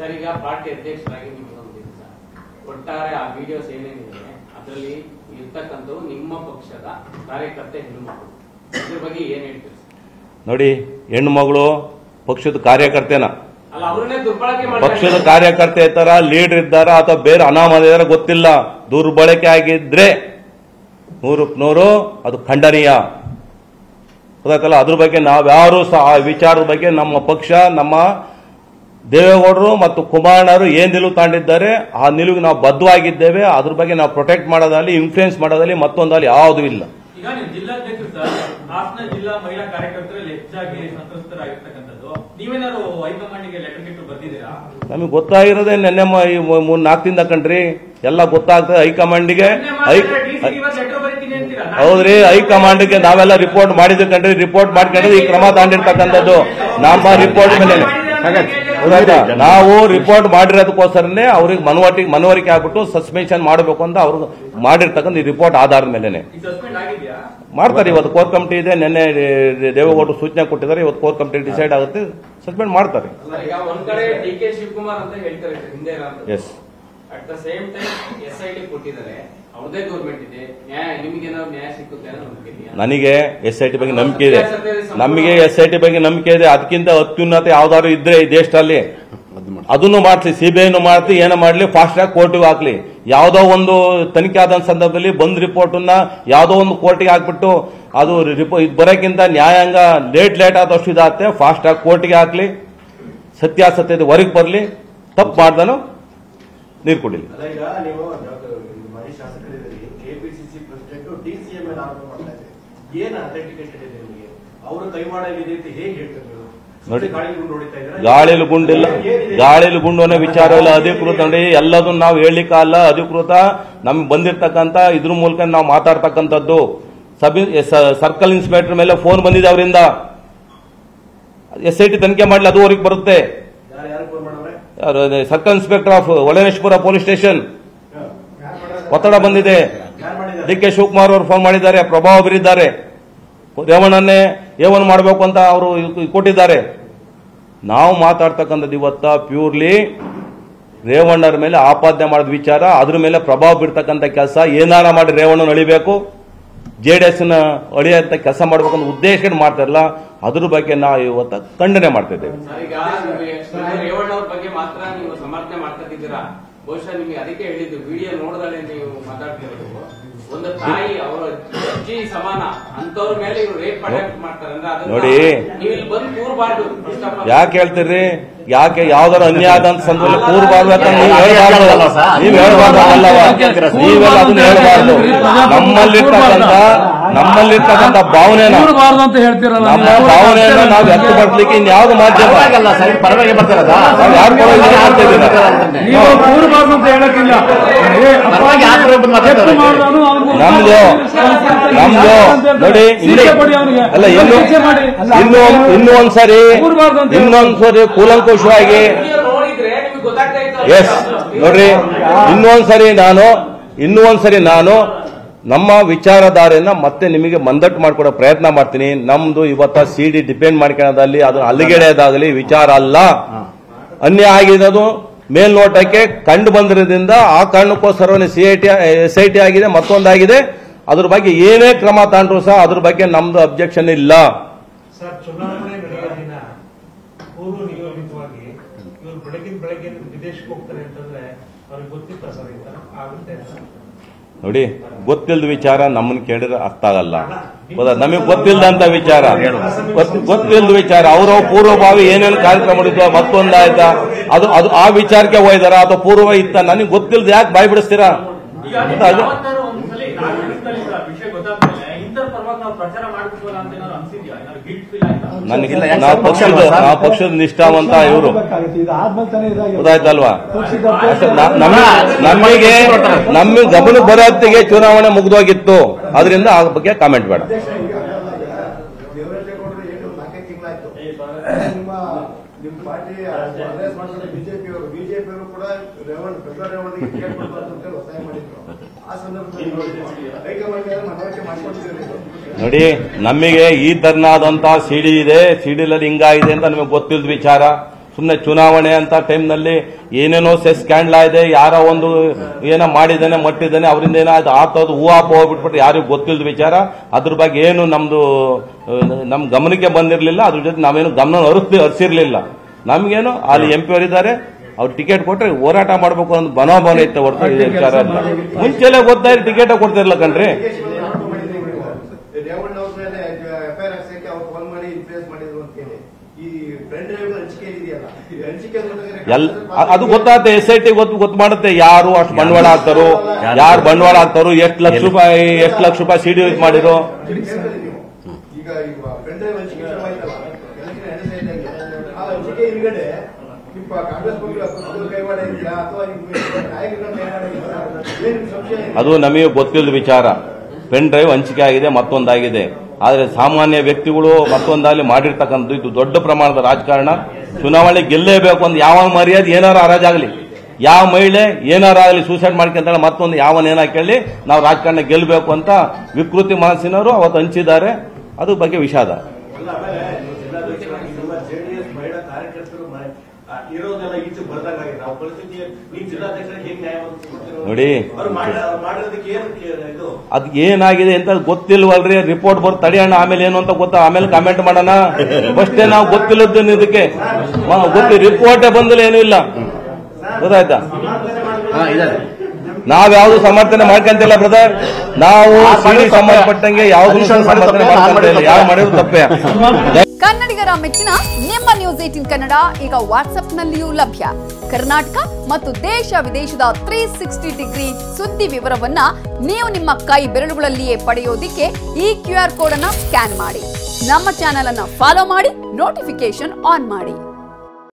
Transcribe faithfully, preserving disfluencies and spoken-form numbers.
Sir, ಈಗ party ಅಧ್ಯಕ್ಷರಾಗಿ ನಿಮಗೊಂದಿದೆ sir, ಒಟ್ಟಾರೆ ಆ ವಿಡಿಯೋಸ್ ಏನೇನಿದೆ ಅದರಲ್ಲಿ ಇರ್ತಕ್ಕಂಥವು ನಿಮ್ಮ ಪಕ್ಷದ ಕಾರ್ಯಕರ್ತೆ ಹೆಣ್ಣುಮಕ್ಕಳು, ಇದ್ರ ಬಗ್ಗೆ ಏನ್ ಹೇಳ್ತೀರಿ? ನೋಡಿ, ಹೆಣ್ಣು ಮಗಳು ಪಕ್ಷದ ಕಾರ್ಯಕರ್ತೆನ ಅಲ್ಲ, ಅವ್ರನ್ನೇ ದುರ್ಬಳಕೆ ಪಕ್ಷದ ಕಾರ್ಯಕರ್ತೆ ಇದ್ದಾರ, ಲೀಡರ್ ಇದ್ದಾರ ಅಥವಾ ಬೇರೆ ಅನಾಮಧ ಇದಾರ ಗೊತ್ತಿಲ್ಲ. ದುರ್ಬಳಕೆ ಆಗಿದ್ರೆ ನೂರಕ್ಕೆ ನೂರು ಅದು ಖಂಡನೀಯ. ಗೊತ್ತಾಯ್ತಲ್ಲ? ಅದ್ರ ಬಗ್ಗೆ ನಾವ್ಯಾರು ಸಹ ಆ ವಿಚಾರದ ಬಗ್ಗೆ ನಮ್ಮ ಪಕ್ಷ, ನಮ್ಮ ದೇವೇಗೌಡರು ಮತ್ತು ಕುಮಾರಣ್ಣರು ಏನ್ ನಿಲುವು ತಾಂಡಿದ್ದಾರೆ ಆ ನಿಲುವಿಗೆ ನಾವು ಬದ್ಧವಾಗಿದ್ದೇವೆ. ಅದ್ರ ಬಗ್ಗೆ ನಾವು ಪ್ರೊಟೆಕ್ಟ್ ಮಾಡೋದಲ್ಲಿ, ಇನ್ಫ್ಲೂಯೆನ್ಸ್ ಮಾಡೋದಲ್ಲಿ ಮತ್ತೊಂದಲ್ಲಿ ಯಾವುದೂ ಇಲ್ಲ. ಈಗ ನೀವು ಜಿಲ್ಲಾಧ್ಯಕ್ಷರು ಸರ್, ಹಾಸನ ಜಿಲ್ಲಾ ಮಹಿಳಾ ಕಾರ್ಯಕರ್ತರಲ್ಲಿ ಹೆಚ್ಚಾಗಿ ಸಂತ್ರಸ್ತರಾಗಿರ್ತಕ್ಕಂಥದ್ದು, ನೀವೇನಾದ್ರು ಹೈಕಮಾಂಡ್ಗೆ ಲೆಟರ್ ಗಿಟ್ಟು ಬರ್ದಿದ್ದೀರಾ? ನಮಗೆ ಗೊತ್ತಾಗಿರೋದೇ ನೆನ್ನೆ ಮೂರ್ ನಾಲ್ಕು ದಿನ ಕಣ್ರಿ, ಎಲ್ಲ ಗೊತ್ತಾಗ್ತದೆ ಹೈಕಮಾಂಡ್ಗೆ. ಹೌದ್ರಿ, ಹೈಕಮಾಂಡ್ಗೆ ನಾವೆಲ್ಲ ರಿಪೋರ್ಟ್ ಮಾಡಿದ್ವಿ ಕಣ್ರಿ. ರಿಪೋರ್ಟ್ ಮಾಡ್ಕೊಂಡ್ರೆ ಈ ಕ್ರಮ ತಾಂಡಿರ್ತಕ್ಕಂಥದ್ದು ನಮ್ಮ ರಿಪೋರ್ಟ್ ಮೇಲೆ. ನಾವು ರಿಪೋರ್ಟ್ ಮಾಡಿರೋದಕ್ಕೋಸ್ಕರನೇ ಅವ್ರಿಗೆ ಮನವರಿಕೆ ಮನವರಿಕೆ ಆಗ್ಬಿಟ್ಟು ಸಸ್ಪೆನ್ಷನ್ ಮಾಡಬೇಕು ಅಂತ ಅವ್ರಿಗೆ ಮಾಡಿರ್ತಕ್ಕಂಥ ಈ ರಿಪೋರ್ಟ್ ಆಧಾರದ ಮೇಲೆ ಮಾಡ್ತಾರೆ. ಇವತ್ತು ಕೋರ್ ಕಮಿಟಿ ಇದೆ, ನಿನ್ನೆ ದೇವೇಗೌಡರು ಸೂಚನೆ ಕೊಟ್ಟಿದ್ದಾರೆ. ಇವತ್ತು ಕೋರ್ ಕಮಿಟಿ ಡಿಸೈಡ್ ಆಗುತ್ತೆ, ಸಸ್ಪೆಂಡ್ ಮಾಡ್ತಾರೆ. ಒಂದ್ ಕಡೆ ಡಿ ಕೆ ಶಿವಕುಮಾರ್ ಅಂತ ಹೇಳ್ತಾರೆ ಹಿಂದೆ, yes at the same time S I T ಕೊಟ್ಟಿದ್ದಾರೆ, ಅವ್ರದೇ ಗೌರ್ಮೆಂಟ್ ಇದೆ, ನ್ಯಾಯ ನಿಮಗೇನಾದ್ರು ನ್ಯಾಯ ಸಿಕ್ಕುತ್ತೆ ಅನ್ನೋ ನಂಬಿಕೆ ಇದೆಯಾ? ನನಗೆ ಎಸ್ ಐ ಟಿ ಬಗ್ಗೆ ನಂಬಿಕೆ ಇದೆ. ನಮಗೆ ಎಸ್ ಐ ಟಿ ಬಗ್ಗೆ ನಂಬಿಕೆ ಇದೆ. ಅದಕ್ಕಿಂತ ಅತ್ಯುನ್ನತ ಯಾವ್ದಾದ್ರು ಇದ್ರೆ ಈ ದೇಶದಲ್ಲಿ ಅದನ್ನು ಮಾಡ್ಲಿ, ಸಿಬಿಐನು ಮಾಡ್ಲಿ, ಏನೋ ಮಾಡ್ಲಿ, ಫಾಸ್ಟ್ ಟ್ರ್ಯಾಕ್ ಕೋರ್ಟಿಗೆ ಹಾಕ್ಲಿ. ಯಾವ್ದೋ ಒಂದು ತನಿಖೆ ಆದ ಸಂದರ್ಭದಲ್ಲಿ ಬಂದ್ ರಿಪೋರ್ಟ್ ಅನ್ನ ಯಾವ್ದೋ ಒಂದು ಕೋರ್ಟಿಗೆ ಹಾಕ್ಬಿಟ್ಟು ಅದು ಇದು ಬರೋಕ್ಕಿಂತ ನ್ಯಾಯಾಂಗ ಲೇಟ್ ಲೇಟ್ ಆದಷ್ಟು ಇದಾಗುತ್ತೆ. ಫಾಸ್ಟ್ ಟ್ರ್ಯಾಕ್ ಕೋರ್ಟಿಗೆ ಹಾಕ್ಲಿ, ಸತ್ಯಾಸತ್ಯತೆ ಹೊರಗೆ ಬರಲಿ. ತಪ್ಪು ಮಾಡ್ದನು ನೀರು ಕುಡಿಲಿ. ನೋಡಿ, ಗಾಳಿಲಿ ಗುಂಡಿಲ್ಲ, ಗಾಳಿಲಿ ಗುಂಡು ಅನ್ನೋ ವಿಚಾರ ಇಲ್ಲ. ಅಧಿಕೃತ ನೋಡಿ, ಎಲ್ಲದನ್ನ ನಾವು ಹೇಳಲಿಕ್ಕಲ್ಲ. ಅಧಿಕೃತ ನಮ್ಗೆ ಬಂದಿರ್ತಕ್ಕಂಥ ಇದ್ರ ಮೂಲಕ ನಾವು ಮಾತಾಡ್ತಕ್ಕಂಥದ್ದು. ಸಬ್ ಸರ್ಕಲ್ ಇನ್ಸ್ಪೆಕ್ಟರ್ ಮೇಲೆ ಫೋನ್ ಬಂದಿದೆ ಅವರಿಂದ. ಎಸ್ ಐ ಟಿ ತನಿಖೆ ಮಾಡಲಿ, ಅದುವರೆಗೆ ಬರುತ್ತೆ. ಸರ್ಕಲ್ ಇನ್ಸ್ಪೆಕ್ಟರ್ ಆಫ್ ಒಳನೇಶ್ವರ ಪೊಲೀಸ್ ಸ್ಟೇಷನ್ ಒತ್ತಡ ಬಂದಿದೆ. ಡಿ ಕೆ ಶಿವಕುಮಾರ್ ಅವರು ಫೋನ್ ಮಾಡಿದ್ದಾರೆ, ಪ್ರಭಾವ ಬೀರಿದ್ದಾರೆ. ರೇವಣ್ಣನ್ನೇ ಏವನ್ ಮಾಡಬೇಕು ಅಂತ ಅವರು ಕೊಟ್ಟಿದ್ದಾರೆ. ನಾವು ಮಾತಾಡ್ತಕ್ಕಂಥದ್ದು ಇವತ್ತ ಪ್ಯೂರ್ಲಿ ರೇವಣ್ಣರ ಮೇಲೆ ಆಪಾದನೆ ಮಾಡಿದ ವಿಚಾರ, ಅದ್ರ ಮೇಲೆ ಪ್ರಭಾವ ಬೀರ್ತಕ್ಕಂಥ ಕೆಲಸ. ಏನಾರ ಮಾಡಿ ರೇವಣ್ಣನ ಅಳಿಬೇಕು, ಜೆ ಡಿ ಎಸ್ ನ ಅಳಿಯಂತ ಕೆಲಸ ಮಾಡಬೇಕು ಅಂತ ಉದ್ದೇಶ ಮಾಡ್ತಾರಲ್ಲ, ಅದ್ರ ಬಗ್ಗೆ ನಾವು ಇವತ್ತು ಖಂಡನೆ ಮಾಡ್ತಾ ಇದ್ದೇವೆ. ರೇವಣ್ಣ ಅವ್ರ ಬಗ್ಗೆ ಮಾತ್ರ ನೀವು ಸಮರ್ಥನೆ ಮಾಡ್ತಿದ್ದೀರಾ. ಬಹುಶಃ ನಿಮಗೆ ಅದಕ್ಕೆ ಹೇಳಿದ್ದು, ವಿಡಿಯೋ ನೋಡಿದ್ರೆ ನೀವು ಮಾತಾಡ್ತಿರೋದು, ಒಂದು ತಾಯಿ ಅವರ ಅಜ್ಜಿ ಸಮಾನ ಅಂತವ್ರ ಮೇಲೆ ಇವರು ರೇಪ್ ಅಟ್ಯಾಕ್ ಮಾಡ್ತಾರೆ ಅಂದ್ರೆ ನೋಡಿ, ನೀವು ಇಲ್ಲಿ ಬಂದು ಕೂರ್ಬಾರ್ದು. ಯಾಕೆ ಹೇಳ್ತೀರಿ? ಯಾಕೆ ಯಾವ್ದಾರು ಅನ್ಯಾಯ ಆದ ಸಂದರ್ಭದಲ್ಲಿ ಕೂರ್ಬಾರ್ದು ನೀವು ಹೇಳ್ಬಾರ್ದು. ನೀವ್ ಹೇಳ್ಬಾರ್ದಲ್ಲವ, ನೀವೆಲ್ಲ ಅದನ್ನ ಹೇಳ್ಬಾರ್ದು. ನಮ್ಮಲ್ಲಿರ್ತಕ್ಕಂಥ ನಮ್ಮಲ್ಲಿರ್ತಕ್ಕಂಥ ಭಾವನೆನ ನಮ್ಮ ಭಾವನೆಯನ್ನ ನಾವು ವ್ಯಕ್ತಪಡಿಸಲಿಕ್ಕೆ ಇನ್ಯಾವ್ದು ಮಾಧ್ಯಮ ಯಾರು ಪರವಾಗಿ ಮಾಡ್ತಿದ್ದೀರಾ? ನಮ್ದು ನಮ್ದು ನೋಡಿ, ಅಲ್ಲ ಇನ್ನು ಇನ್ನು ಇನ್ನೂ ಒಂದ್ಸರಿ ಇನ್ನೊಂದ್ಸರಿ ಕೂಲಂಕುಷವಾಗಿ ಎಸ್ ನೋಡ್ರಿ, ಇನ್ನೊಂದ್ಸರಿ ನಾನು ಇನ್ನೂ ಒಂದ್ಸರಿ ನಾನು ನಮ್ಮ ವಿಚಾರಧಾರೆಯನ್ನ ಮತ್ತೆ ನಿಮಗೆ ಮಂದಟ್ಟು ಮಾಡ್ಕೊಡೋ ಪ್ರಯತ್ನ ಮಾಡ್ತೀನಿ. ನಮ್ದು ಇವತ್ತ ಸಿಡಿ ಡಿಪೆಂಡ್ ಮಾಡ್ಕೊಳ್ಳೋದಲ್ಲಿ ಅದನ್ನ ಅಲ್ಲಿಗೆಳೆಯೋದಾಗಲಿ ವಿಚಾರ ಅಲ್ಲ. ಅನ್ಯಾಯ ಆಗಿರೋದು ಮೇಲ್ನೋಟಕ್ಕೆ ಕಂಡು ಬಂದಿರೋದ್ರಿಂದ ಆ ಕಾರಣಕ್ಕೋಸ್ಕರ ಸಿಐಟಿ ಎಸ್ ಐ ಟಿ ಆಗಿದೆ, ಮತ್ತೊಂದಾಗಿದೆ. ಅದ್ರ ಬಗ್ಗೆ ಏನೇ ಕ್ರಮ ತಗೊಂಡ್ರು ಸಹ ಅದ್ರ ಬಗ್ಗೆ ನಮ್ದು ಅಬ್ಜೆಕ್ಷನ್ ಇಲ್ಲ. ಸರ್, ಚುನಾವಣೆ ನಡೆಯುವ ದಿನ ಪೂರ್ವ ನಿಯೋಜಿತವಾಗಿ ಇವರು ಬೆಳಗಿನ ಬೆಳಗ್ಗೆ ವಿದೇಶಕ್ಕೆ ಹೋಗ್ತಾರೆ ಅಂತಂದ್ರೆ ಅವ್ರಿಗೆ ಗೊತ್ತಿತ್ತ ಸರ್ ಈ ತರ ಆಗುತ್ತೆ? ನೋಡಿ, ಗೊತ್ತಿಲ್ಲದ ವಿಚಾರ ನಮ್ಮನ್ನ ಕೇಳಿದ್ರೆ ಅರ್ಥ ಆಗಲ್ಲ. ನಮಗೆ ಗೊತ್ತಿಲ್ಲದಂತ ವಿಚಾರ, ಗೊತ್ತಿಲ್ಲದ ವಿಚಾರ ಅವ್ರ ಪೂರ್ವಭಾವಿ ಏನೇನು ಕಾರ್ಯಕ್ರಮ ಮಾಡಿದ್ವ ಮತ್ತೊಂದಾಯ್ತಾ ಅದು ಅದು ಆ ವಿಚಾರಕ್ಕೆ ಹೋಯ್ದಾರ ಅಥವಾ ಪೂರ್ವ ಇತ್ತ ನನಗೆ ಗೊತ್ತಿಲ್ಲದ ಯಾಕೆ ಬಾಯ್ ಬಿಡಿಸ್ತೀರಾ? ಅದು ನನಗಿಲ್ಲ. ನಾವು ಪಕ್ಷದ ನಾವು ಪಕ್ಷದ ನಿಷ್ಠಾವಂತ ಇವರು, ಗೊತ್ತಾಯ್ತಲ್ವಾ? ನಮಗೆ ನಮ್ಮ ಗಮನ ಬರೋತ್ತಿಗೆ ಚುನಾವಣೆ ಮುಗಿದೋಗಿತ್ತು. ಅದರಿಂದ ಆ ಬಗ್ಗೆ ಕಾಮೆಂಟ್ ಬೇಡ. ನೋಡಿ, ನಮಗೆ ಈ ತರನಾದಂತಹ ಸಿಡಿ ಇದೆ, ಸಿಡಿಲಲ್ಲಿ ಹಿಂಗಾಗಿದೆ ಅಂತ ನಮಗೆ ಗೊತ್ತಿಲ್ಲದ ವಿಚಾರ. ಸುಮ್ಮನೆ ಚುನಾವಣೆ ಅಂತ ಟೈಮ್ನಲ್ಲಿ ಏನೇನೋ ಸೆ ಸ್ಕ್ಯಾಂಡ್ಲ ಇದೆ, ಯಾರೋ ಒಂದು ಏನೋ ಮಾಡಿದ್ದಾನೆ ಮಟ್ಟಿದ್ದಾನೆ, ಅವರಿಂದ ಏನೋ ಅದು ಆತೋದು ಹೂವಾಪ ಹೋಗ್ಬಿಟ್ಬಿಟ್ಟು ಯಾರಿಗೂ ಗೊತ್ತಿಲ್ಲದ ವಿಚಾರ. ಅದ್ರ ಬಗ್ಗೆ ಏನು ನಮ್ದು ನಮ್ ಗಮನಕ್ಕೆ ಬಂದಿರಲಿಲ್ಲ. ಅದ್ರ ಜೊತೆ ನಾವೇನು ಗಮನ ಹರಿಸಿ ಹರಿಸಿರ್ಲಿಲ್ಲ. ನಮ್ಗೇನು ಅಲ್ಲಿ ಎಂ ಪಿ ಅವರಿದ್ದಾರೆ, ಅವ್ರು ಟಿಕೆಟ್ ಕೊಟ್ರೆ ಹೋರಾಟ ಮಾಡ್ಬೇಕು ಅನ್ನೋ ಮನೋಭಾವನೆ ಇತ್ತು ಹೊರತು ವಿಚಾರ ಇಲ್ಲ. ಮುಂಚೆಲೆ ಗೊತ್ತಾಯ್ತು ಟಿಕೆಟ್ ಕೊಡ್ತಿರ್ಲಿಲ್ಲ ಕಣ್ರಿ. ಅದು ಗೊತ್ತಾಗುತ್ತೆ, ಎಸ್ ಐ ಟಿ ಗೊತ್ತು ಗೊತ್ತು ಮಾಡುತ್ತೆ ಯಾರು ಅಷ್ಟು ಬಂಡವಾಳ ಹಾಕ್ತಾರೋ, ಯಾರು ಬಂಡವಾಳ ಹಾಕ್ತಾರೋ, ಎಷ್ಟು ಲಕ್ಷ ರೂಪಾಯಿ ಎಷ್ಟು ಲಕ್ಷ ರೂಪಾಯಿ ಸಿಡಿ ಯೂಸ್ ಮಾಡಿರೋ. ಅದು ನಮಗೆ ಗೊತ್ತಿಲ್ಲದ ವಿಚಾರ. ಪೆನ್ ಡ್ರೈವ್ ಹಂಚಿಕೆ ಆಗಿದೆ, ಮತ್ತೊಂದಾಗಿದೆ. ಆದರೆ ಸಾಮಾನ್ಯ ವ್ಯಕ್ತಿಗಳು ಮತ್ತೊಂದಲ್ಲಿ ಮಾಡಿರ್ತಕ್ಕಂಥದ್ದು ಇದು ದೊಡ್ಡ ಪ್ರಮಾಣದ ರಾಜಕಾರಣ. ಚುನಾವಣೆ ಗೆಲ್ಲೇಬೇಕು ಅಂತ ಯಾವ ಮರ್ಯಾದೆ ಏನಾರ ಹರಾಜಾಗಲಿ, ಯಾವ ಮಹಿಳೆ ಏನಾರ ಆಗಲಿ ಸೂಸೈಡ್ ಮಾಡ್ಕೊಂತಾಳೆ, ಮತ್ತೊಂದು ಯಾವನೇನ ಕೇಳಿ ನಾವು ರಾಜಕಾರಣ ಗೆಲ್ಲಬೇಕು ಅಂತ ವಿಕೃತಿ ಮನಸ್ಸಿನವರು ಅವತ್ತು ಹಂಚಿದ್ದಾರೆ. ಅದು ಬಗ್ಗೆ ವಿಷಾದ. ನೋಡಿ ಅದ್ ಏನಾಗಿದೆ ಅಂತ ಗೊತ್ತಿಲ್ವಲ್ರಿ. ರಿಪೋರ್ಟ್ ಬರ್ ತಡಿಯೋಣ, ಆಮೇಲೆ ಏನು ಅಂತ ಗೊತ್ತಾ, ಆಮೇಲೆ ಕಾಮೆಂಟ್ ಮಾಡೋಣ. ಫಸ್ಟೇ ನಾವು ಗೊತ್ತಿಲ್ಲದ ಇದಕ್ಕೆ ಗೊತ್ತಿ ರಿಪೋರ್ಟೇ ಬಂದಿಲ್ಲ, ಏನೂ ಇಲ್ಲ. ಗೊತ್ತಾಯ್ತಾ? ನಾವ್ ಯಾವ್ದು ಸಮರ್ಥನೆ ಮಾಡ್ಕೊಂತಿಲ್ಲ ಬ್ರದರ್. ನಾವು ಸಿಡಿ ಸಂಬಂಧಪಟ್ಟಂಗೆ ಯಾವ್ದು ಸಮರ್ಥನೆ ಮಾಡ್ಕೊಂತಿಲ್ಲ. ಯಾರು ಮಾಡಿದ್ರು ತಪ್ಪೇ. ಕನ್ನಡಿಗರ ಮೆಚ್ಚಿನ ನಿಮ್ಮ ನ್ಯೂಸ್ ಏಟೀನ್ ಕನ್ನಡ ಈಗ ವಾಟ್ಸ್ಆಪ್ನಲ್ಲಿಯೂ ಲಭ್ಯ. ಕರ್ನಾಟಕ ಮತ್ತು ದೇಶ ವಿದೇಶದ ತ್ರೀ ಸಿಕ್ಸ್ಟಿ ಡಿಗ್ರಿ ಸುದ್ದಿ ವಿವರವನ್ನ ನೀವು ನಿಮ್ಮ ಕೈ ಬೆರಳುಗಳಲ್ಲಿಯೇ ಪಡೆಯೋದಿಕ್ಕೆ ಈ ಕ್ಯೂ ಆರ್ ಕೋಡ್ ಅನ್ನ ಸ್ಕ್ಯಾನ್ ಮಾಡಿ. ನಮ್ಮ ಚಾನೆಲ್ ಅನ್ನ ಫಾಲೋ ಮಾಡಿ, ನೋಟಿಫಿಕೇಶನ್ ಆನ್ ಮಾಡಿ.